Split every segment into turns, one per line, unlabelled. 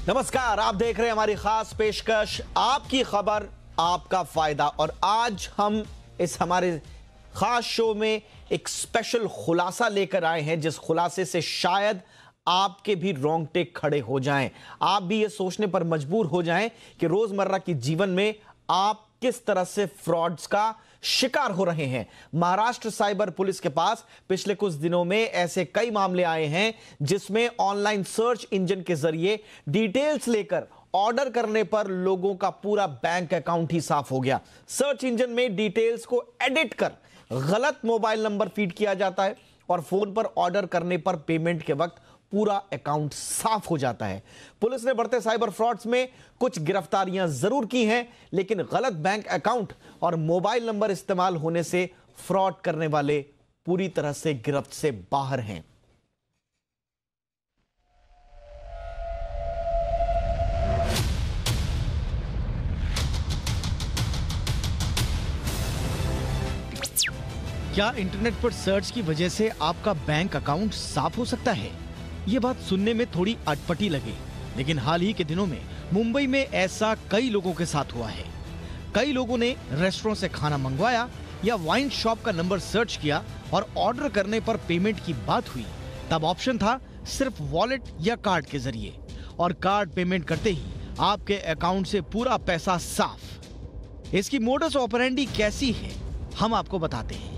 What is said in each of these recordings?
नमस्कार, आप देख रहे हैं हमारी खास पेशकश आपकी खबर आपका फायदा। और आज हम इस हमारे खास शो में एक स्पेशल खुलासा लेकर आए हैं, जिस खुलासे से शायद आपके भी रोंगटे खड़े हो जाएं, आप भी ये सोचने पर मजबूर हो जाएं कि रोजमर्रा की जीवन में आप किस तरह से फ्रॉड्स का शिकार हो रहे हैं। महाराष्ट्र साइबर पुलिस के पास पिछले कुछ दिनों में ऐसे कई मामले आए हैं जिसमें ऑनलाइन सर्च इंजन के जरिए डिटेल्स लेकर ऑर्डर करने पर लोगों का पूरा बैंक अकाउंट ही साफ हो गया। सर्च इंजन में डिटेल्स को एडिट कर गलत मोबाइल नंबर फीड किया जाता है और फोन पर ऑर्डर करने पर पेमेंट के वक्त पूरा अकाउंट साफ हो जाता है। पुलिस ने बढ़ते साइबर फ्रॉड्स में कुछ गिरफ्तारियां जरूर की हैं, लेकिन गलत बैंक अकाउंट और मोबाइल नंबर इस्तेमाल होने से फ्रॉड करने वाले पूरी तरह से गिरफ्त से बाहर हैं।
क्या इंटरनेट पर सर्च की वजह से आपका बैंक अकाउंट साफ हो सकता है? ये बात सुनने में थोड़ी अटपटी लगे, लेकिन हाल ही के दिनों में मुंबई में ऐसा कई लोगों के साथ हुआ है। कई लोगों ने रेस्टोरेंट से खाना मंगवाया या वाइन शॉप का नंबर सर्च किया और ऑर्डर करने पर पेमेंट की बात हुई, तब ऑप्शन था सिर्फ वॉलेट या कार्ड के जरिए, और कार्ड पेमेंट करते ही आपके अकाउंट से पूरा पैसा साफ। इसकी मोडस ऑपरेंडी कैसी है, हम आपको बताते हैं।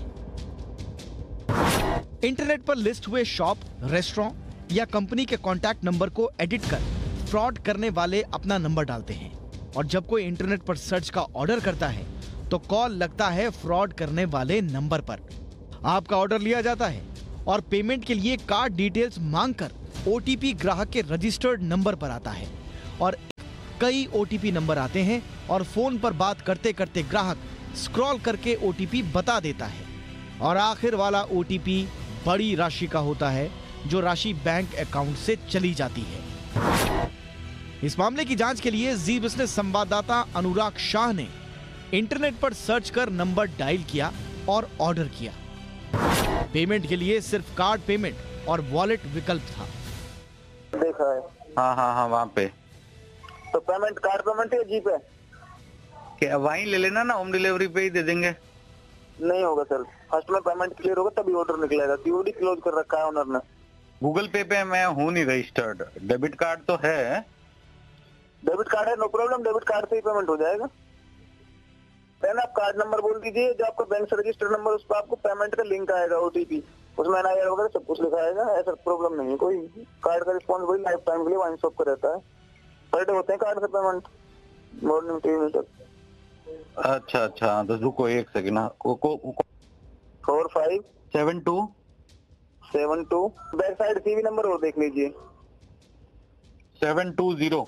इंटरनेट पर लिस्ट हुए शॉप, रेस्टोरेंट या कंपनी के कॉन्टैक्ट नंबर को एडिट कर फ्रॉड करने वाले अपना नंबर डालते हैं, और जब कोई इंटरनेट पर सर्च का ऑर्डर करता है तो कॉल लगता है फ्रॉड करने वाले नंबर पर। आपका ऑर्डर लिया जाता है और पेमेंट के लिए कार्ड डिटेल्स मांगकर ओटीपी ग्राहक के रजिस्टर्ड नंबर पर आता है, और कई ओटीपी नंबर आते हैं और फोन पर बात करते करते ग्राहक स्क्रॉल करके ओटीपी बता देता है, और आखिर वाला ओटीपी बड़ी राशि का होता है, जो राशि बैंक अकाउंट से चली जाती है। इस मामले की जांच के लिए जी बिजनेस संवाददाता अनुराग शाह ने इंटरनेट पर सर्च कर नंबर डायल किया और ऑर्डर किया। पेमेंट के लिए सिर्फ कार्ड पेमेंट और वॉलेट विकल्प था।
देखा है।
हाँ वहाँ पे।
तो पेमेंट कार्ड पेमेंट या जी पे?
क्या वहीं ले लेना ना, होम डिलीवरी पे ही दे देंगे।
नहीं होगा सर, फर्स्ट में पेमेंट क्लियर होगा तभी ऑर्डर निकलेगा। सीओडी क्लोज कर रखा है ओनर ने।
गूगल पे मैं हूँ नहीं रजिस्टर्ड। डेबिट कार्ड तो है।
डेबिट कार्ड है, नो प्रॉब्लम, डेबिट कार्ड से ही पेमेंट हो जाएगा। पहले आप कार्ड नंबर बोल दीजिए, जो आपका बैंक से रजिस्टर्ड नंबर, उस पर आपको पेमेंट का लिंक आएगा, ओटीपी, उसमें NIR वगैरह सब कुछ लिखा आएगा। ऐसा प्रॉब्लम नहीं है कोई। कार्ड का रिस्पॉन्सिबिलिटी लाइफ टाइम के लिए वाइन शॉप का रहता है। पर डे होते हैं कार्ड से पेमेंट, मॉर्निंग 3 तक।
अच्छा, तो रुको एक second.
4572 back side CV number और देख लीजिए।
720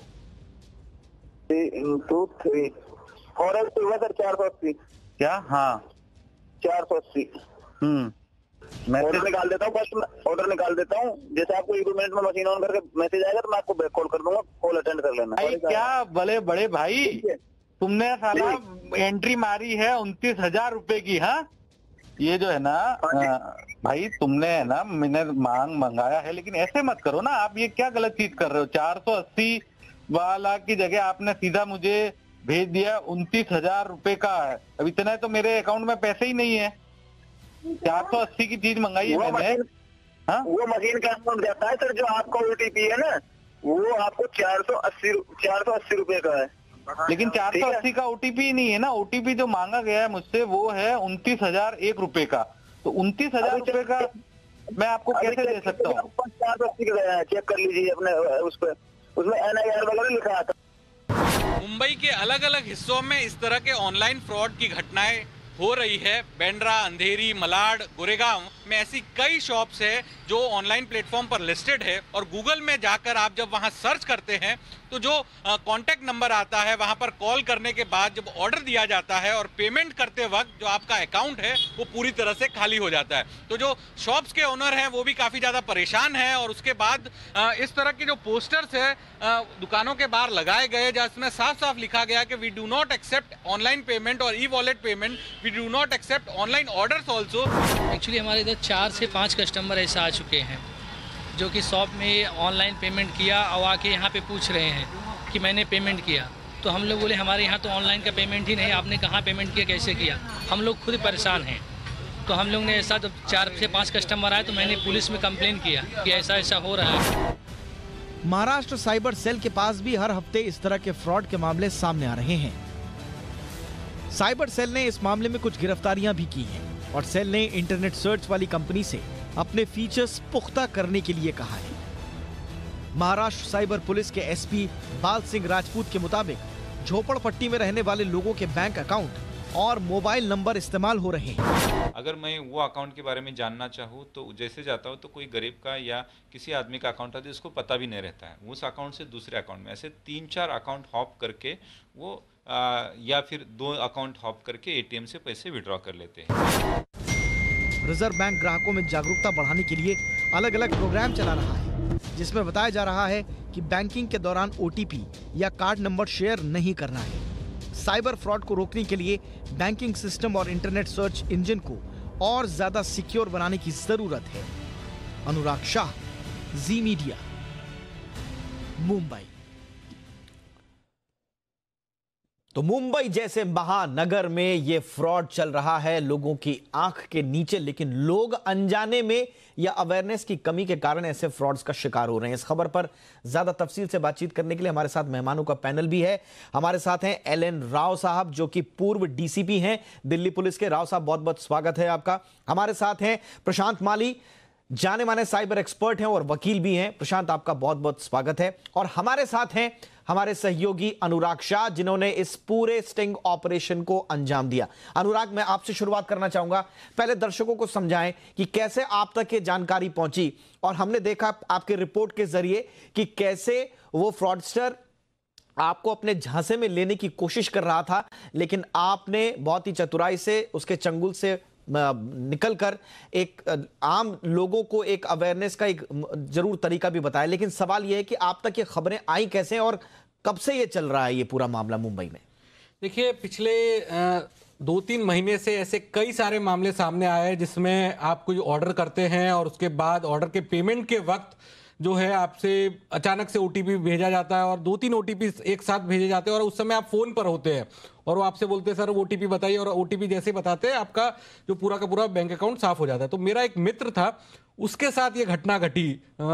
323 और होगा सर 480।
क्या? हाँ
480।
मैं
ऑर्डर निकाल देता हूँ, फर्स्ट ऑर्डर निकाल देता हूँ। जैसे आपको 1-2 मिनट में मशीन ऑन करके मैसेज आएगा तो मैं आपको बैक कॉल कर दूंगा, कॉल अटेंड कर लेना।
क्या भले बड़े भाई, तुमने साला एंट्री मारी है 29,000 रुपए की। हाँ, ये जो है ना भाई, तुमने है ना, मैंने मंगाया है, लेकिन ऐसे मत करो ना आप। ये क्या गलत चीज कर रहे हो? 480 वाला की जगह आपने सीधा मुझे भेज दिया 29,000 रुपए का है। अब इतना तो मेरे अकाउंट में पैसे ही नहीं है। 480 की चीज मंगाई है मैंने। हाँ,
वो मशीन का अकाउंट जाता है सर, जो आपका ओटीपी है ना, वो आपको 480 रुपए का है।
लेकिन 480 का ओटीपी नहीं है ना। ओटीपी जो मांगा गया है मुझसे वो है 29,001 रुपए का। तो 29,000 रुपए का मैं आपको कैसे दे सकता हूँ?
480 का गया है, चेक कर लीजिए अपने उस पर, उसमें NIR वगैरह लिखा आता।
मुंबई के अलग अलग हिस्सों में इस तरह के ऑनलाइन फ्रॉड की घटनाएं हो रही है। बेंड्रा, अंधेरी, मलाड, गोरेगांव में ऐसी कई शॉप्स है जो ऑनलाइन प्लेटफॉर्म पर लिस्टेड है, और गूगल में जाकर आप जब वहां सर्च करते हैं तो जो कांटेक्ट नंबर आता है वहां पर कॉल करने के बाद जब ऑर्डर दिया जाता है और पेमेंट करते वक्त जो आपका अकाउंट है वो पूरी तरह से खाली हो जाता है। तो जो शॉप्स के ओनर हैं वो भी काफ़ी ज़्यादा परेशान हैं, और उसके बाद इस तरह के जो पोस्टर्स है दुकानों के बाहर लगाए गए जिसमें साफ साफ लिखा गया कि we do not accept online payment और e wallet payment, we do not accept online orders also.
Actually हमारे इधर 4 से 5 कस्टमर ऐसे आ चुके हैं जो कि शॉप में ऑनलाइन पेमेंट किया और आके यहाँ पे पूछ रहे हैं कि मैंने पेमेंट किया। तो हम लोग बोले हमारे यहाँ तो ऑनलाइन का पेमेंट ही नहीं, आपने कहाँ पेमेंट किया, कैसे किया। हम लोग खुद परेशान हैं। तो हम लोग ने ऐसा जब 4 से 5 कस्टमर आए तो मैंने पुलिस में कंप्लेन किया कि ऐसा ऐसा हो रहा है।
महाराष्ट्र साइबर सेल के पास भी हर हफ्ते इस तरह के फ्रॉड के मामले सामने आ रहे हैं। साइबर सेल ने इस मामले में कुछ गिरफ्तारियां भी की हैं और सेल ने इंटरनेट सर्च वाली कंपनी से अपने फीचर्स पुख्ता करने के लिए कहा है। महाराष्ट्र साइबर पुलिस के एसपी बाल सिंह राजपूत के मुताबिक झोपड़पट्टी में रहने वाले लोगों के बैंक अकाउंट और मोबाइल नंबर इस्तेमाल हो रहे हैं।
अगर मैं वो अकाउंट के बारे में जानना चाहूँ तो जैसे जाता हूँ तो कोई गरीब का या किसी आदमी का अकाउंट है जिसको पता भी नहीं रहता है, उस अकाउंट से दूसरे अकाउंट में ऐसे 3-4 अकाउंट हॉप करके वो या फिर 2 अकाउंट हॉप करके एटीएम से पैसे विड्रॉ कर लेते हैं।
रिजर्व बैंक ग्राहकों में जागरूकता बढ़ाने के लिए अलग अलग प्रोग्राम चला रहा है, जिसमें बताया जा रहा है कि बैंकिंग के दौरान ओटीपी या कार्ड नंबर शेयर नहीं करना है। साइबर फ्रॉड को रोकने के लिए बैंकिंग सिस्टम और इंटरनेट सर्च इंजन को और ज्यादा सिक्योर बनाने की जरूरत है। Anurag Shah, Zee Media, Mumbai.
तो मुंबई जैसे महानगर में ये फ्रॉड चल रहा है लोगों की आंख के नीचे, लेकिन लोग अनजाने में या अवेयरनेस की कमी के कारण ऐसे फ्रॉड्स का शिकार हो रहे हैं। इस खबर पर ज्यादा तफसील से बातचीत करने के लिए हमारे साथ मेहमानों का पैनल भी है। हमारे साथ हैं एलएन राव साहब, जो कि पूर्व डीसीपी हैं दिल्ली पुलिस के। राव साहब, बहुत बहुत स्वागत है आपका। हमारे साथ हैं प्रशांत माली, जाने माने साइबर एक्सपर्ट हैं और वकील भी हैं। प्रशांत, आपका बहुत बहुत स्वागत है। और हमारे साथ हैं हमारे सहयोगी अनुराग शाह, जिन्होंने इस पूरे स्टिंग ऑपरेशन को अंजाम दिया। अनुराग, मैं आपसे शुरुआत करना चाहूंगा। पहले दर्शकों को समझाएं कि कैसे आप तक ये जानकारी पहुंची, और हमने देखा आपके रिपोर्ट के जरिए कि कैसे वो फ्रॉडस्टर आपको अपने झांसे में लेने की कोशिश कर रहा था, लेकिन आपने बहुत ही चतुराई से उसके चंगुल से निकलकर एक आम लोगों को एक अवेयरनेस का एक जरूर तरीका भी बताया। लेकिन सवाल यह है कि आप तक ये खबरें आई कैसे और कब से ये चल रहा है ये पूरा मामला मुंबई में?
देखिए, पिछले 2-3 महीने से ऐसे कई सारे मामले सामने आए हैं जिसमें आप कोई ऑर्डर करते हैं और उसके बाद ऑर्डर के पेमेंट के वक्त जो है आपसे अचानक से ओटीपी भेजा जाता है और 2-3 ओटीपी एक साथ भेजे जाते हैं और उस समय आप फोन पर होते हैं और वो आपसे बोलते हैं सर ओटीपी बताइए, और ओटीपी जैसे बताते हैं आपका जो पूरा का पूरा बैंक अकाउंट साफ हो जाता है। तो मेरा एक मित्र था, उसके साथ ये घटना घटी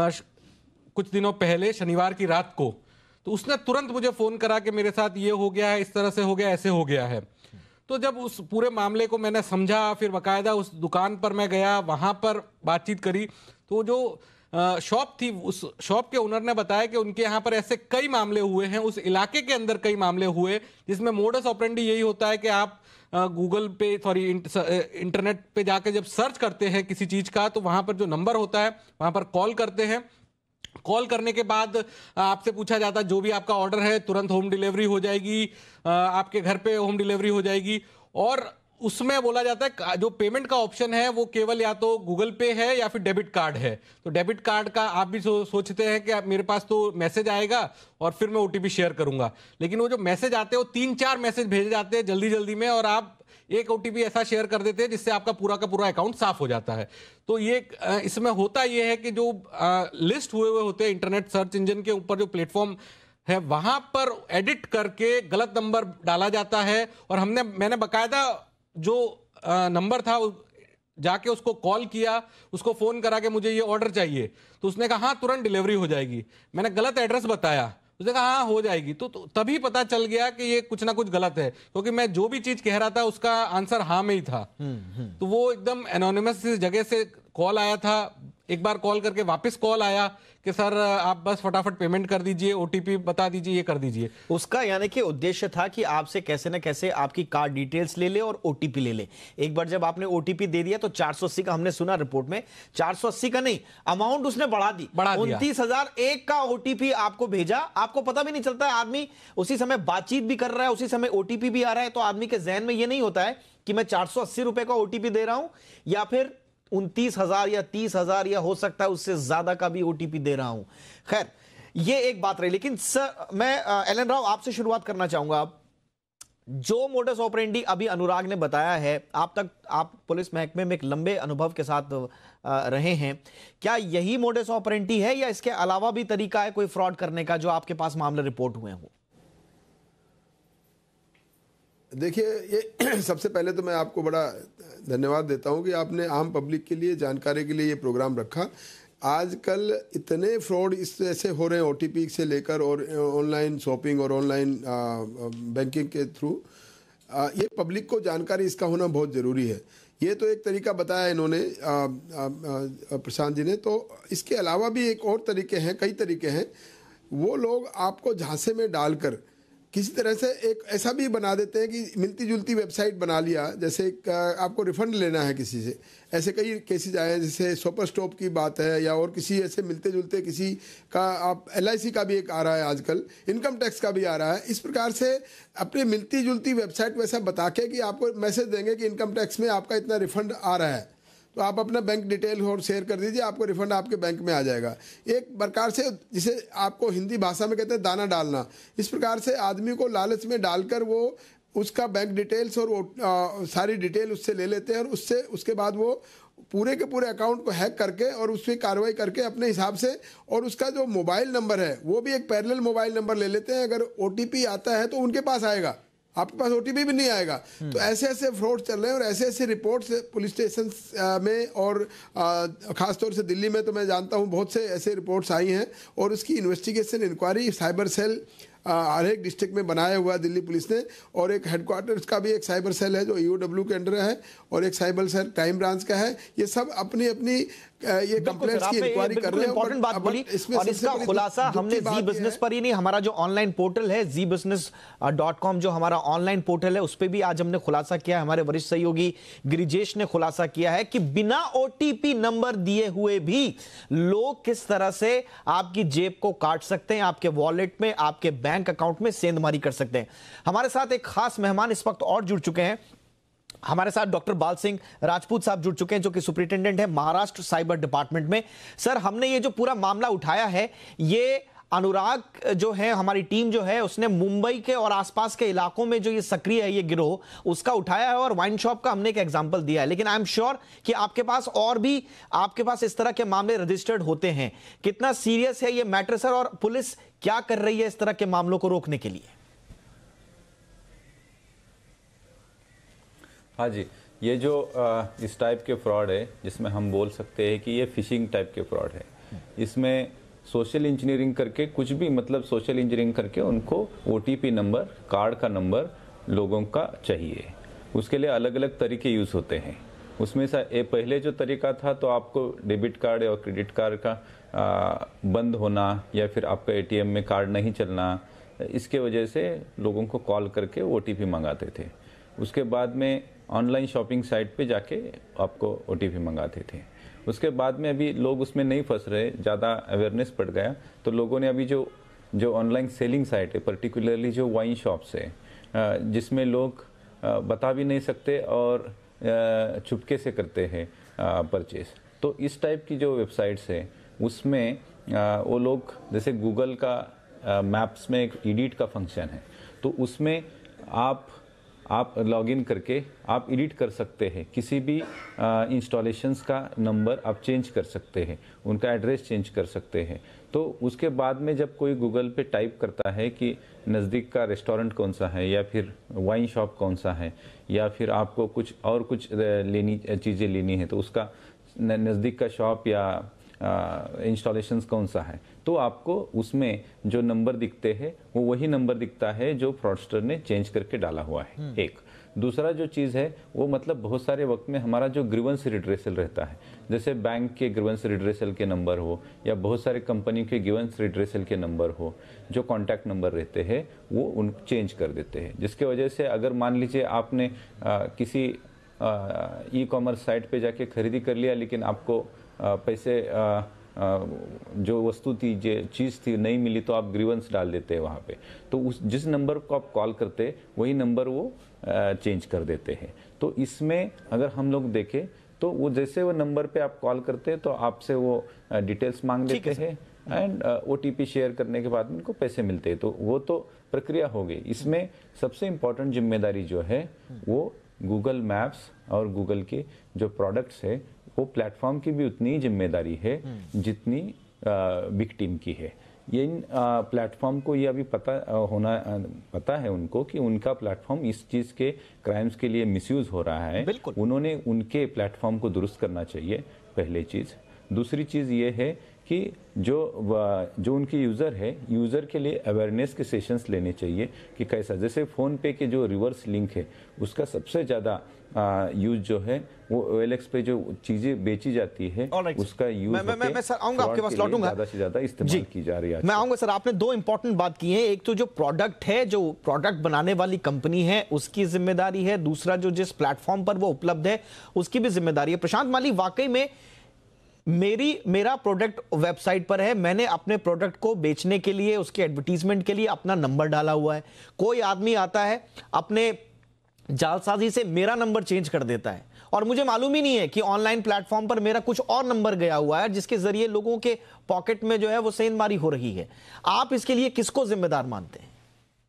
कुछ दिनों पहले शनिवार की रात को। तो उसने तुरंत मुझे फोन करा कि मेरे साथ ये हो गया है, इस तरह से हो गया, ऐसे हो गया है। तो जब उस पूरे मामले को मैंने समझा, फिर बाकायदा उस दुकान पर मैं गया, वहां पर बातचीत करी, तो जो शॉप थी उस शॉप के ओनर ने बताया कि उनके यहाँ पर ऐसे कई मामले हुए हैं, उस इलाके के अंदर कई मामले हुए जिसमें मोडस ऑपरेंडी यही होता है कि आप गूगल पे इंटरनेट पे जाकर जब सर्च करते हैं किसी चीज का, तो वहां पर जो नंबर होता है वहां पर कॉल करते हैं। कॉल करने के बाद आपसे पूछा जाता है जो भी आपका ऑर्डर है तुरंत होम डिलीवरी हो जाएगी, आपके घर पे होम डिलीवरी हो जाएगी। और उसमें बोला जाता है जो पेमेंट का ऑप्शन है वो केवल या तो गूगल पे है या फिर डेबिट कार्ड है। तो डेबिट कार्ड का आप भी सोचते हैं कि मेरे पास तो मैसेज आएगा और फिर मैं ओटीपी शेयर करूंगा, लेकिन वो जो मैसेज आते हैं वो 3-4 मैसेज भेजे जाते हैं जल्दी जल्दी में, और आप एक ओटीपी ऐसा शेयर कर देते हैं जिससे आपका पूरा का पूरा अकाउंट साफ हो जाता है। तो ये इसमें होता ये है कि जो लिस्ट हुए हुए होते हैं इंटरनेट सर्च इंजन के ऊपर, जो प्लेटफॉर्म है वहां पर एडिट करके गलत नंबर डाला जाता है। और मैंने बाकायदा जो नंबर था जाके उसको कॉल किया, उसको फोन करा कि मुझे ये ऑर्डर चाहिए, तो उसने कहा हाँ तुरंत डिलीवरी हो जाएगी। मैंने गलत एड्रेस बताया, उसने कहा हाँ हो जाएगी। तो तभी पता चल गया कि ये कुछ ना कुछ गलत है, क्योंकि मैं जो भी चीज कह रहा था उसका आंसर हाँ में ही था। तो वो एकदम एनोनिमस जगह से कॉल आया था। एक बार कॉल करके वापस कॉल आया कि सर आप बस फटाफट पेमेंट कर दीजिए, ओटीपी बता दीजिए, ये कर दीजिए।
उसका यानी कि उद्देश्य था कि आपसे कैसे न कैसे आपकी कार्ड डिटेल्स ले ले और ओटीपी ले ले। एक बार जब आपने ओटीपी दे दिया तो 480 का, हमने सुना रिपोर्ट में 480 का नहीं, अमाउंट उसने बढ़ा दिया, 29,001 का ओटीपी आपको भेजा। आपको पता भी नहीं चलता है, आदमी उसी समय बातचीत भी कर रहा है, उसी समय ओटीपी भी आ रहा है। तो आदमी के जहन में यह नहीं होता है कि मैं 480 रुपए का ओटीपी दे रहा हूं या फिर 29,000 या 30,000 या हो सकता है उससे ज्यादा का भी ओटीपी दे रहा हूं। खैर, ये एक बात रही। लेकिन सर, मैं एलन राव आपसे शुरुआत करना चाहूंगा। जो मोडस ऑपरेंडी अभी अनुराग ने बताया है, आप पुलिस महकमे में एक लंबे अनुभव के साथ रहे हैं, क्या यही मोडस ऑपरेंडी है या इसके अलावा भी तरीका है कोई फ्रॉड करने का जो आपके पास मामले रिपोर्ट हुए हों?
देखिए, ये सबसे पहले तो मैं आपको बड़ा धन्यवाद देता हूं कि आपने आम पब्लिक के लिए जानकारी के लिए ये प्रोग्राम रखा। आजकल इतने फ्रॉड इस तरह से हो रहे हैं, ओटीपी से लेकर और ऑनलाइन शॉपिंग और ऑनलाइन बैंकिंग के थ्रू, ये पब्लिक को जानकारी इसका होना बहुत ज़रूरी है। ये तो एक तरीका बताया इन्होंने प्रशांत जी ने, तो इसके अलावा भी एक और तरीके हैं, कई तरीके हैं। वो लोग आपको झांसे में डालकर किसी तरह से एक ऐसा भी बना देते हैं कि मिलती जुलती वेबसाइट बना लिया, जैसे आपको रिफंड लेना है किसी से। ऐसे कई केसेज आए हैं, जैसे सुपर स्टॉप की बात है या और किसी ऐसे मिलते जुलते किसी का, आप LIC का भी एक आ रहा है आजकल, इनकम टैक्स का भी आ रहा है। इस प्रकार से अपनी मिलती जुलती वेबसाइट वैसा बता के कि आपको मैसेज देंगे कि इनकम टैक्स में आपका इतना रिफंड आ रहा है, तो आप अपना बैंक डिटेल और शेयर कर दीजिए, आपको रिफंड आपके बैंक में आ जाएगा। एक प्रकार से जिसे आपको हिंदी भाषा में कहते हैं दाना डालना, इस प्रकार से आदमी को लालच में डालकर वो उसका बैंक डिटेल्स और वो सारी डिटेल उससे ले लेते हैं और उसके बाद वो पूरे के पूरे अकाउंट को हैक करके और उस पर कार्रवाई करके अपने हिसाब से, और उसका जो मोबाइल नंबर है वो भी एक पैरेलल मोबाइल नंबर ले लेते हैं। अगर OTP आता है तो उनके पास आएगा, आपके पास OTP भी नहीं आएगा। तो ऐसे ऐसे फ्रॉड चल रहे हैं और ऐसे ऐसे रिपोर्ट्स पुलिस स्टेशन में और ख़ासतौर से दिल्ली में तो मैं जानता हूँ बहुत से ऐसे रिपोर्ट्स आई हैं, और उसकी इन्वेस्टिगेशन इंक्वायरी साइबर सेल हर एक डिस्ट्रिक्ट में बनाया हुआ है दिल्ली पुलिस ने, और एक हेडक्वार्टर्स का भी एक साइबर सेल है जो EOW के अंडर है, और एक साइबर सेल क्राइम ब्रांच का है। ये सब अपनी अपनी ये कंप्लेंट्स की इंक्वायरी कर रहे हैं।
इंपॉर्टेंट बात बोली, और इसका खुलासा हमने जी बिजनेस पर ही नहीं, हमारा जो ऑनलाइन पोर्टल है zeebusiness.com, जो हमारा ऑनलाइन पोर्टल है, उस पर भी आज हमने खुलासा किया। हमारे वरिष्ठ सहयोगी गिरिजेश ने खुलासा किया है कि बिना OTP नंबर दिए हुए भी लोग किस तरह से आपकी जेब को काट सकते हैं, आपके वॉलेट में, आपके बैंक अकाउंट में सेंधमारी कर सकते हैं। हमारे साथ एक खास मेहमान इस वक्त और जुड़ चुके हैं। हमारे साथ डॉक्टर बाल सिंह राजपूत साहब जुड़ चुके हैं, जो कि सुपरिटेंडेंट है महाराष्ट्र साइबर डिपार्टमेंट में। सर, हमने ये जो पूरा मामला उठाया है, ये अनुराग जो है, हमारी टीम जो है, उसने मुंबई के और आसपास के इलाकों में जो ये सक्रिय है ये गिरोह, उसका उठाया है, और वाइन शॉप का हमने एक एग्जांपल दिया है। लेकिन आई एम श्योर कि आपके पास और भी आपके पास इस तरह के मामले रजिस्टर्ड होते हैं। कितना सीरियस है ये मैटर सर, और पुलिस क्या कर रही है इस तरह के मामलों को रोकने के लिए?
हाँ जी, ये जो इस टाइप के फ्रॉड है, जिसमें हम बोल सकते हैं कि ये फिशिंग टाइप के फ्रॉड है। इसमें सोशल इंजीनियरिंग करके कुछ भी, मतलब सोशल इंजीनियरिंग करके उनको OTP नंबर, कार्ड का नंबर लोगों का चाहिए। उसके लिए अलग अलग तरीके यूज़ होते हैं। उसमें से पहले जो तरीका था, तो आपको डेबिट कार्ड और क्रेडिट कार्ड का बंद होना या फिर आपका ATM में कार्ड नहीं चलना, इसके वजह से लोगों को कॉल करके OTP मंगाते थे। उसके बाद में ऑनलाइन शॉपिंग साइट पे जाके आपको OTP मंगाते थे। उसके बाद में अभी लोग उसमें नहीं फंस रहे, ज़्यादा अवेयरनेस बढ़ गया, तो लोगों ने अभी जो ऑनलाइन सेलिंग साइट है, पर्टिकुलरली जो वाइन शॉप्स है, जिसमें लोग बता भी नहीं सकते और चुपके से करते हैं परचेस, तो इस टाइप की जो वेबसाइट्स है उसमें वो लोग, जैसे गूगल का मैप्स में एक एडिट का फंक्शन है, तो उसमें आप लॉगिन करके आप एडिट कर सकते हैं। किसी भी इंस्टॉलेशंस का नंबर आप चेंज कर सकते हैं, उनका एड्रेस चेंज कर सकते हैं। तो उसके बाद में जब कोई गूगल पे टाइप करता है कि नज़दीक का रेस्टोरेंट कौन सा है, या फिर वाइन शॉप कौन सा है, या फिर आपको कुछ चीज़ें लेनी है, तो उसका नज़दीक का शॉप या इंस्टॉलेशंस कौन सा है, तो आपको उसमें जो नंबर दिखते हैं वो वही नंबर दिखता है जो फ्रॉडस्टर ने चेंज करके डाला हुआ है। एक दूसरा जो चीज़ है वो, मतलब बहुत सारे वक्त में हमारा जो ग्रीवेंस रिड्रेसल रहता है, जैसे बैंक के ग्रीवेंस रिड्रेसल के नंबर हो या बहुत सारे कंपनी के ग्रीवेंस रिड्रेसल के नंबर हो, जो कॉन्टैक्ट नंबर रहते हैं वो उन चेंज कर देते हैं। जिसके वजह से अगर मान लीजिए आपने किसी ई-कॉमर्स साइट पे जाके खरीदी कर लिया, लेकिन आपको पैसे जो वस्तु थी, जो चीज़ थी नहीं मिली, तो आप ग्रीवेंस डाल देते हैं वहाँ पे, तो उस जिस नंबर को आप कॉल करते वही नंबर वो चेंज कर देते हैं। तो इसमें अगर हम लोग देखें तो वो जैसे वो नंबर पे आप कॉल करते हैं तो आपसे वो डिटेल्स मांग लेते हैं, एंड OTP शेयर करने के बाद उनको पैसे मिलते हैं। तो वो तो प्रक्रिया हो गई। इसमें सबसे इम्पोर्टेंट जिम्मेदारी जो है वो गूगल मैप्स और गूगल के जो प्रोडक्ट्स है वो प्लेटफॉर्म की भी उतनी जिम्मेदारी है जितनी विक्टिम की है। ये इन प्लेटफॉर्म को ये अभी पता है उनको कि उनका प्लेटफॉर्म इस चीज़ के क्राइम्स के लिए मिसयूज हो रहा है। उन्होंने उनके प्लेटफॉर्म को दुरुस्त करना चाहिए, पहली चीज़। दूसरी चीज़ ये है कि जो उनके यूज़र है, यूज़र के लिए अवेयरनेस के सेशंस लेने चाहिए कि कैसा, जैसे फ़ोन पे के जो रिवर्स लिंक है उसका सबसे ज़्यादा यूज जो है वो OLX पे जो चीज़ें बेची जाती है उसका यूज
मैं सर आऊंगा आपके पास, लौटूंगा,
ज़्यादा से ज़्यादा इस्तेमाल की जा रही है।
मैं आऊंगा सर। आपने दो इंपॉर्टेंट बात की है, एक तो जो प्रोडक्ट है, जो प्रोडक्ट बनाने वाली कंपनी है उसकी जिम्मेदारी है, दूसरा जो जिस प्लेटफॉर्म पर वो उपलब्ध है उसकी भी जिम्मेदारी है। प्रशांत माली, वाकई में मेरा प्रोडक्ट वेबसाइट पर है, मैंने अपने प्रोडक्ट को बेचने के लिए, उसके एडवर्टीजमेंट के लिए अपना नंबर डाला हुआ है। कोई आदमी आता है अपने जालसाजी से मेरा नंबर चेंज कर देता है और मुझे मालूम ही नहीं है कि ऑनलाइन प्लेटफॉर्म पर मेरा कुछ और नंबर गया हुआ है जिसके जरिए लोगों के पॉकेट में जो है वो सेंधमारी हो रही है। आप इसके लिए किसको जिम्मेदार मानते हैं?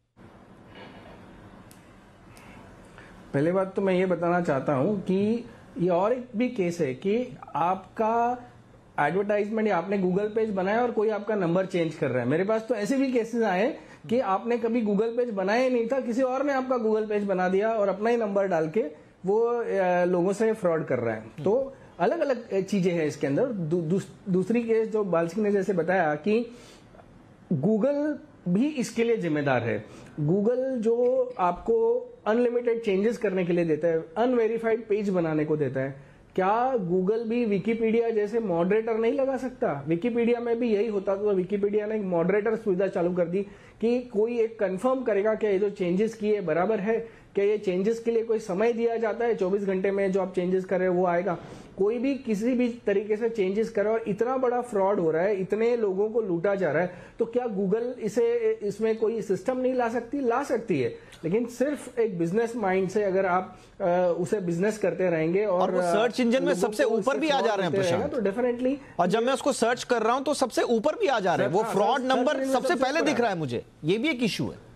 पहले बात तो मैं ये बताना चाहता हूं कि ये और एक भी केस है कि आपका एडवर्टाइजमेंट या आपने गूगल पेज बनाया और कोई आपका नंबर चेंज कर रहा है। मेरे पास तो ऐसे भी केसेस आए कि आपने कभी गूगल पेज बनाया ही नहीं था, किसी और ने आपका गूगल पेज बना दिया और अपना ही नंबर डाल के वो लोगों से फ्रॉड कर रहा है। तो अलग अलग चीजें हैं इसके अंदर। दूसरी केस जो बाल सिंह ने जैसे बताया कि गूगल भी इसके लिए जिम्मेदार है। गूगल जो आपको अनलिमिटेड चेंजेस करने के लिए देता है, अनवेरिफाइड पेज बनाने को देता है, क्या गूगल भी विकिपीडिया जैसे मॉडरेटर नहीं लगा सकता? विकिपीडिया में भी यही होता, तो विकिपीडिया ने एक मॉडरेटर सुविधा चालू कर दी कि कोई एक कंफर्म करेगा कि ये जो चेंजेस किए बराबर है, क्या ये चेंजेस के लिए कोई समय दिया जाता है, 24 घंटे में जो आप चेंजेस कर रहे हो वो आएगा। कोई भी किसी भी तरीके से चेंजेस करे और इतना बड़ा फ्रॉड हो रहा है, इतने लोगों को लूटा जा रहा है, तो क्या गूगल इसमें कोई सिस्टम नहीं ला सकती? ला सकती है, लेकिन सिर्फ एक बिजनेस माइंड से अगर आप उसे बिजनेस करते रहेंगे और
वो सर्च इंजन में सबसे ऊपर भी आ जा रहे हैं प्रशांत,
तो डेफिनेटली।
और जब मैं उसको सर्च कर रहा हूं तो सबसे ऊपर भी आ जा रहे हैं, वो फ्रॉड नंबर सबसे पहले दिख रहा है मुझे। ये भी एक इशू है,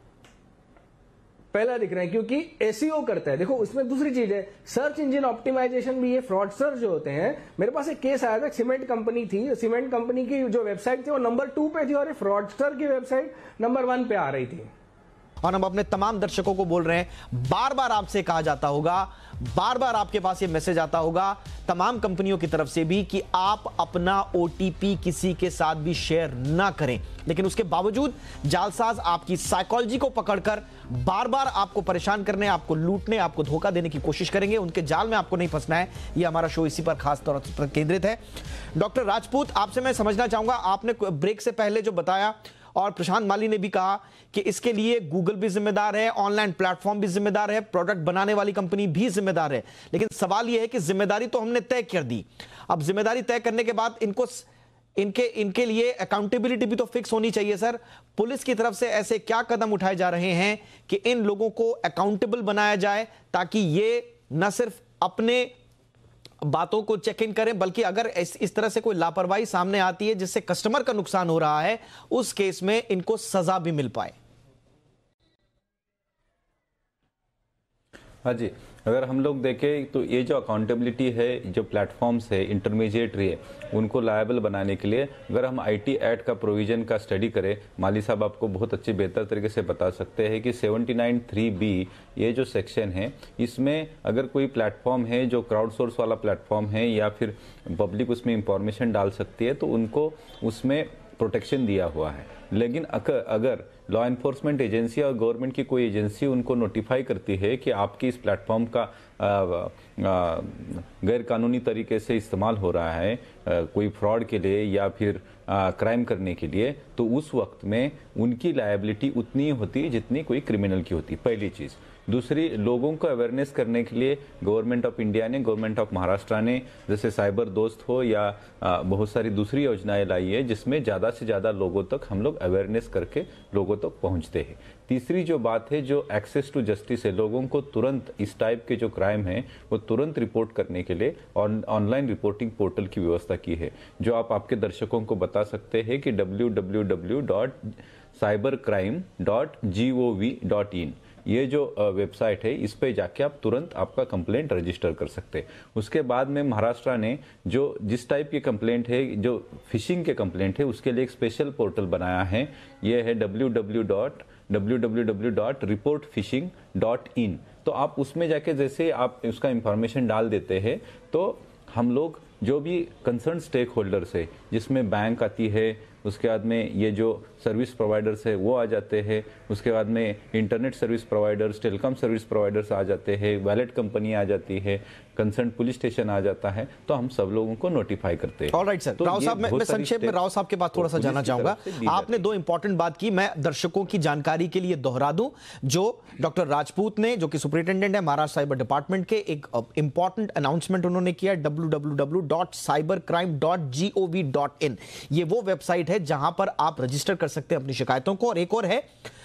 पहला दिख रहा है क्योंकि एसईओ करता है। देखो उसमें दूसरी चीज है, सर्च इंजन ऑप्टिमाइजेशन भी। ये फ्रॉडस्टर जो होते हैं, मेरे पास एक केस आया था, सीमेंट कंपनी थी, सीमेंट कंपनी की जो वेबसाइट थी वो नंबर 2 पे थी और फ्रॉडस्टर की वेबसाइट नंबर 1 पे आ रही थी।
और हम अपने तमाम दर्शकों को बोल रहे हैं, बार बार आपसे कहा जाता होगा, बार बार आपके पास ये मैसेज आता होगा तमाम कंपनियों की तरफ से भी कि आप अपना OTP किसी के साथ भी शेयर ना करें, लेकिन उसके बावजूद जालसाज आपकी साइकोलॉजी को पकड़कर बार बार आपको परेशान करने, आपको लूटने, आपको धोखा देने की कोशिश करेंगे। उनके जाल में आपको नहीं फंसना है। ये हमारा शो इसी पर खास तौर पर केंद्रित है। डॉक्टर राजपूत, आपसे मैं समझना चाहूंगा, आपने ब्रेक से पहले जो बताया और प्रशांत माली ने भी कहा कि इसके लिए गूगल भी जिम्मेदार है, ऑनलाइन प्लेटफॉर्म भी जिम्मेदार है, प्रोडक्ट बनाने वाली कंपनी भी जिम्मेदार है, लेकिन सवाल यह है कि जिम्मेदारी तो हमने तय कर दी, अब जिम्मेदारी तय करने के बाद इनके लिए अकाउंटेबिलिटी भी तो फिक्स होनी चाहिए। सर, पुलिस की तरफ से ऐसे क्या कदम उठाए जा रहे हैं कि इन लोगों को अकाउंटेबल बनाया जाए, ताकि ये न सिर्फ अपने बातों को चेक इन करें, बल्कि अगर इस तरह से कोई लापरवाही सामने आती है जिससे कस्टमर का नुकसान हो रहा है, उस केस में इनको सजा भी मिल पाए?
हाँ जी, अगर हम लोग देखें तो ये जो अकाउंटेबिलिटी है, जो प्लेटफॉर्म्स है, इंटरमीडिएटरी है, उनको लायबल बनाने के लिए अगर हम IT एक्ट का प्रोविजन का स्टडी करें, माली साहब आपको बहुत अच्छी बेहतर तरीके से बता सकते हैं कि 79(3)(b ये जो सेक्शन है, इसमें अगर कोई प्लेटफॉर्म है जो क्राउड सोर्स वाला प्लेटफॉर्म है या फिर पब्लिक उसमें इंफॉर्मेशन डाल सकती है, तो उनको उसमें प्रोटेक्शन दिया हुआ है। लेकिन अगर लॉ एनफोर्समेंट एजेंसी और गवर्नमेंट की कोई एजेंसी उनको नोटिफाई करती है कि आपकी इस प्लेटफॉर्म का गैर कानूनी तरीके से इस्तेमाल हो रहा है कोई फ्रॉड के लिए या फिर क्राइम करने के लिए, तो उस वक्त में उनकी लायबिलिटी उतनी होती है जितनी कोई क्रिमिनल की होती, पहली चीज़। दूसरी, लोगों को अवेयरनेस करने के लिए गवर्नमेंट ऑफ इंडिया ने, गवर्नमेंट ऑफ महाराष्ट्र ने जैसे साइबर दोस्त हो या बहुत सारी दूसरी योजनाएं लाई है, जिसमें ज़्यादा से ज़्यादा लोगों तक हम लोग अवेयरनेस करके लोगों तक पहुंचते हैं। तीसरी जो बात है, जो एक्सेस टू जस्टिस है, लोगों को तुरंत इस टाइप के जो क्राइम है वो तुरंत रिपोर्ट करने के लिए और ऑनलाइन रिपोर्टिंग पोर्टल की व्यवस्था की है, जो आप आपके दर्शकों को बता सकते हैं कि www.cybercrime.gov.in ये जो वेबसाइट है, इस पे जाके आप तुरंत आपका कंप्लेंट रजिस्टर कर सकते हैं। उसके बाद में महाराष्ट्र ने जो जिस टाइप की कंप्लेंट है, जो फिशिंग के कंप्लेंट है, उसके लिए एक स्पेशल पोर्टल बनाया है। ये है www.reportfishing.in। तो आप उसमें जाके जैसे आप उसका इंफॉर्मेशन डाल देते हैं तो हम लोग जो भी कंसर्न स्टेक होल्डर्स है, जिसमें बैंक आती है, उसके बाद में ये जो सर्विस प्रोवाइडर्स है वो आ जाते हैं, उसके बाद में internet service providers, telecom service providers आ जाते हैं, वैलेट कंपनी आ जाती है, कंसर्न पुलिस स्टेशन आ जाता है, तो हम सब लोगों को नोटिफाई करते हैं।
ऑलराइट सर, राव साहब, मैं संक्षेप में राव साहब के पास थोड़ा सा जानना चाहूंगा। आपने दो इंपॉर्टेंट बात की, मैं दर्शकों की जानकारी के लिए दोहरा दूं, जो डॉक्टर राजपूत ने, जो कि सुपरिटेंडेंट है महाराष्ट्र साइबर डिपार्टमेंट के, एक इंपॉर्टेंट अनाउंसमेंट उन्होंने किया, www.cybercrime.gov.in। ये वो वेबसाइट है जहां पर आप रजिस्टर कर सकते हैं अपनी शिकायतों को, और एक और है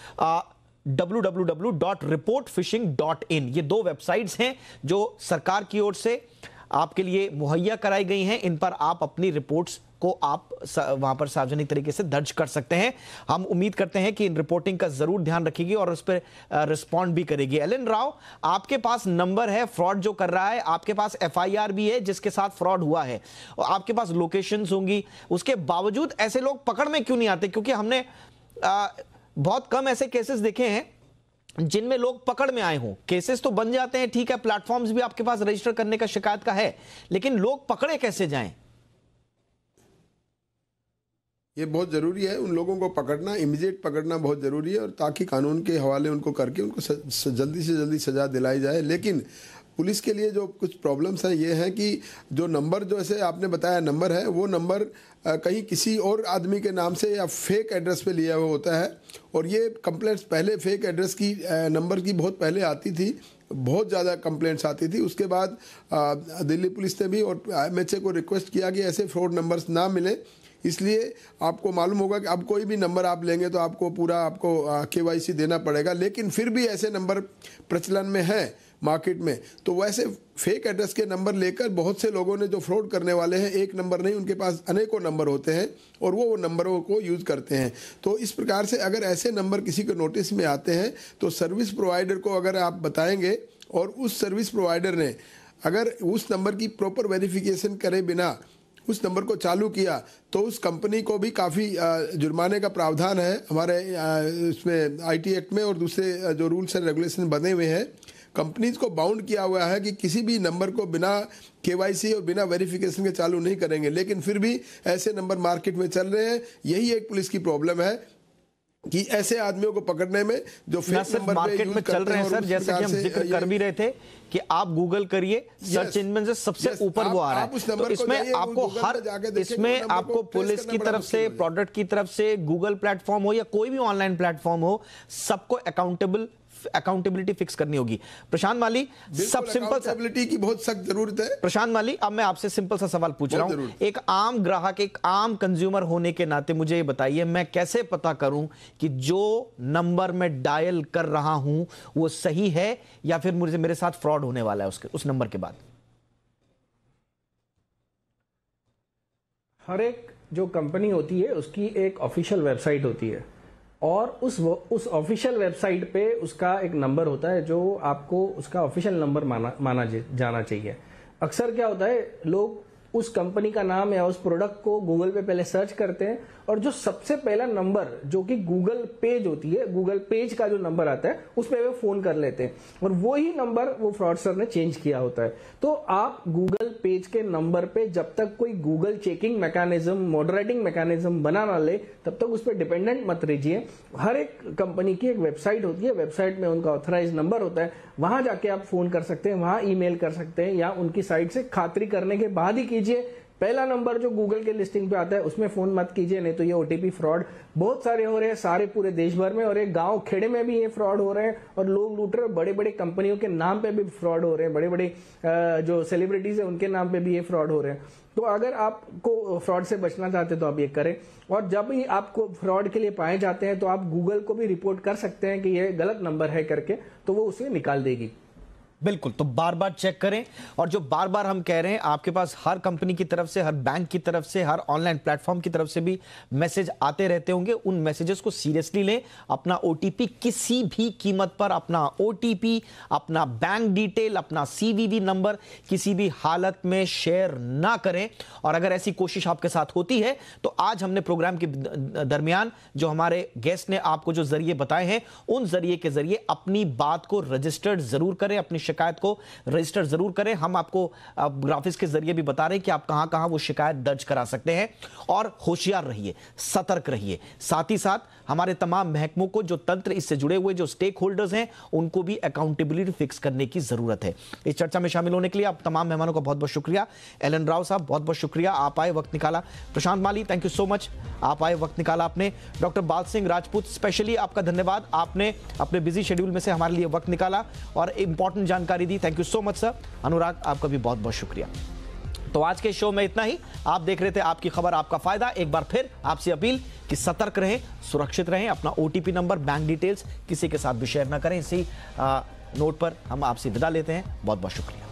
www.reportfishing.in। ये दो वेबसाइट्स हैं जो सरकार की ओर से आपके लिए मुहैया कराई गई हैं। इन पर आप अपनी रिपोर्ट्स को आप वहां पर सार्वजनिक तरीके से दर्ज कर सकते हैं। हम उम्मीद करते हैं कि इन रिपोर्टिंग का जरूर ध्यान रखेगी और उस पर रिस्पॉन्ड भी करेगी। एलन राव, आपके पास नंबर है फ्रॉड जो कर रहा है, आपके पास एफआईआर भी है जिसके साथ फ्रॉड हुआ है, और आपके पास लोकेशंस होंगी, उसके बावजूद ऐसे लोग पकड़ में क्यों नहीं आते? क्योंकि हमने बहुत कम ऐसे केसेस देखे हैं जिनमें लोग पकड़ में आए हों। केसेस तो बन जाते हैं, ठीक है, प्लेटफॉर्म्स भी आपके पास रजिस्टर करने का शिकायत का है, लेकिन लोग पकड़े कैसे जाएं?
ये बहुत ज़रूरी है, उन लोगों को पकड़ना, इमीडिएट पकड़ना बहुत ज़रूरी है, और ताकि कानून के हवाले उनको करके उनको जल्दी से जल्दी सज़ा दिलाई जाए। लेकिन पुलिस के लिए जो कुछ प्रॉब्लम्स हैं ये हैं कि जो नंबर, जो ऐसे आपने बताया नंबर है, वो नंबर कहीं किसी और आदमी के नाम से या फेक एड्रेस पे लिया हुआ होता है, और ये कंप्लेंट्स पहले फेक एड्रेस की नंबर की बहुत पहले आती थी, बहुत ज़्यादा कंप्लेंट्स आती थी। उसके बाद दिल्ली पुलिस ने भी और एमएचए को रिक्वेस्ट किया कि ऐसे फ्रॉड नंबर्स ना मिले। इसलिए आपको मालूम होगा कि अब कोई भी नंबर आप लेंगे तो आपको पूरा आपको केवाईसी देना पड़ेगा, लेकिन फिर भी ऐसे नंबर प्रचलन में है मार्केट में। तो वैसे फेक एड्रेस के नंबर लेकर बहुत से लोगों ने, जो फ्रॉड करने वाले हैं, एक नंबर नहीं, उनके पास अनेकों नंबर होते हैं और वो नंबरों को यूज़ करते हैं। तो इस प्रकार से अगर ऐसे नंबर किसी को नोटिस में आते हैं तो सर्विस प्रोवाइडर को अगर आप बताएंगे और उस सर्विस प्रोवाइडर ने अगर उस नंबर की प्रॉपर वेरिफिकेशन करे बिना उस नंबर को चालू किया तो उस कंपनी को भी काफ़ी जुर्माने का प्रावधान है हमारे इसमें आईटी एक्ट में, और दूसरे जो रूल्स एंड रेगुलेशन बने हुए हैं, कंपनीज को बाउंड किया हुआ है कि किसी भी नंबर को बिना केवाईसी और बिना वेरिफिकेशन के चालू नहीं करेंगे। लेकिन फिर भी ऐसे नंबर मार्केट में चल रहे हैं। यही एक पुलिस की प्रॉब्लम है कि ऐसे आदमियों को पकड़ने में जो फेक नंबर
मार्केट में चल रहे हैं सर, जैसे कि हम जिक्र कर भी रहे थे कि आप गूगल करिए, सर्च इंजन से सबसे ऊपर वो आ रहा है। तो इसमें आपको इसमें आपको पुलिस की तरफ से, प्रोडक्ट की तरफ से, गूगल प्लेटफॉर्म हो या कोई भी ऑनलाइन प्लेटफॉर्म हो, सबको अकाउंटेबिलिटी फिक्स करनी होगी। प्रशांत माली, सब सिंपल,
अकाउंटेबिलिटी की बहुत सख्त जरूरत है।
प्रशांत माली, अब मैं आपसे सिंपल सा सवाल पूछ रहा हूं, एक आम ग्राहक, एक आम कंज्यूमर होने के नाते मुझे ये बताइए, मैं कैसे पता करूं कि जो नंबर मैं डायल कर रहा हूं वो सही है या फिर मुझे मेरे साथ फ्रॉड होने वाला है उस नंबर के बाद?
हर एक जो कंपनी होती है उसकी एक ऑफिशियल वेबसाइट होती है, और उस ऑफिशियल वेबसाइट पे उसका एक नंबर होता है जो आपको उसका ऑफिशियल नंबर माना जाना चाहिए। अक्सर क्या होता है, लोग उस कंपनी का नाम या उस प्रोडक्ट को गूगल पे पहले सर्च करते हैं, और जो सबसे पहला नंबर जो कि गूगल पेज होती है, गूगल पेज का जो नंबर आता है उस पे वे फोन कर लेते हैं, और वो ही नंबर वो फ्रॉडस्टर ने चेंज किया होता है। तो आप गूगल पेज के नंबर पे जब तक कोई Google checking mechanism, moderating mechanism बना ना ले, तब तक उस पर डिपेंडेंट मत रहिए। हर एक कंपनी की एक वेबसाइट होती है, वेबसाइट में उनका ऑथराइज नंबर होता है, वहां जाके आप फोन कर सकते हैं, वहां ईमेल कर सकते हैं, या उनकी साइट से खातरी करने के बाद ही कीजिए पहला नंबर जो गूगल के लिस्टिंग पे आता है उसमें फोन मत कीजिए, नहीं तो ये ओटीपी फ्रॉड बहुत सारे हो रहे हैं सारे पूरे देश भर में, और एक गांव खेड़े में भी ये फ्रॉड हो रहे हैं और लोग लूट रहे हैं। बड़े बड़े कंपनियों के नाम पे भी फ्रॉड हो रहे हैं, बड़े बड़े जो सेलिब्रिटीज है उनके नाम पे भी ये फ्रॉड हो रहे हैं। तो अगर आपको फ्रॉड से बचना चाहते हैं तो आप ये करें, और जब भी आपको फ्रॉड के लिए पाए जाते हैं तो आप गूगल को भी रिपोर्ट कर सकते हैं कि ये गलत नंबर है करके, तो वो उसे निकाल देगी।
बिल्कुल, तो बार बार चेक करें। और जो बार बार हम कह रहे हैं, आपके पास हर कंपनी की तरफ से, हर बैंक की तरफ से, हर ऑनलाइन प्लेटफॉर्म की तरफ से भी मैसेज आते रहते होंगे, उन मैसेजेस को सीरियसली लें। अपना ओटीपी किसी भी कीमत पर, अपना ओटीपी, अपना बैंक डिटेल, अपना सीवीवी नंबर किसी भी हालत में शेयर ना करें। और अगर ऐसी कोशिश आपके साथ होती है तो आज हमने प्रोग्राम के दरमियान जो हमारे गेस्ट ने आपको जो जरिए बताए हैं, उन जरिए के जरिए अपनी बात को रजिस्टर्ड जरूर करें, अपनी शिकायत को रजिस्टर जरूर करें। हम आपको ग्राफिक्स के जरिए भी बता रहे हैं कि आप कहां कहां वो शिकायत दर्ज करा सकते हैं। और होशियार रहिए, सतर्क रहिए। साथ ही साथ हमारे तमाम महकमों को, जो तंत्र इससे जुड़े हुए जो स्टेक होल्डर्स हैं, उनको भी अकाउंटेबिलिटी फिक्स करने की जरूरत है। इस चर्चा में शामिल होने के लिए आप तमाम मेहमानों का बहुत बहुत शुक्रिया। एलन राव साहब, बहुत बहुत शुक्रिया, आप आए, वक्त निकाला। Prashant Mali, thank you so much, आप आए, वक्त निकाला आपने। डॉक्टर बाल सिंह राजपूत, स्पेशली आपका धन्यवाद, आपने अपने बिजी शेड्यूल में से हमारे लिए वक्त निकाला और इंपॉर्टेंट जानकारी दी। Thank you so much sir. Anurag, आपका भी बहुत बहुत शुक्रिया। तो आज के शो में इतना ही। आप देख रहे थे आपकी खबर आपका फायदा। एक बार फिर आपसे अपील कि सतर्क रहें, सुरक्षित रहें, अपना ओटीपी नंबर, बैंक डिटेल्स किसी के साथ भी शेयर ना करें। इसी नोट पर हम आपसे विदा लेते हैं। बहुत बहुत शुक्रिया।